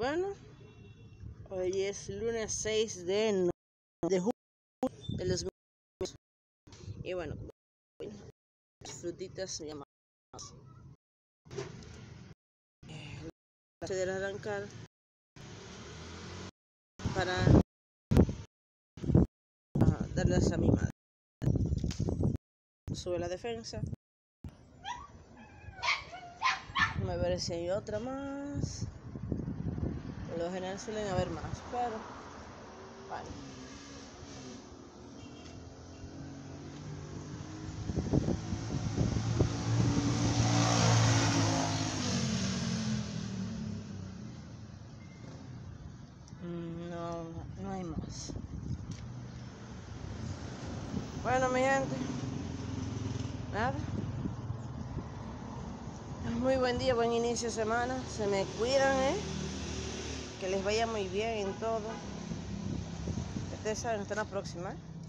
Bueno, hoy es lunes 6 de julio del 2020. Y bueno, frutitas llamadas. Se debe arrancar para darles a mi madre. Sube la defensa. Me veré si hay otra más. Por lo general suelen haber más, pero vale. No hay más. Bueno, mi gente, nada. Muy buen día, buen inicio de semana. Se me cuidan, que les vaya muy bien en todo. Ustedes saben, hasta la próxima.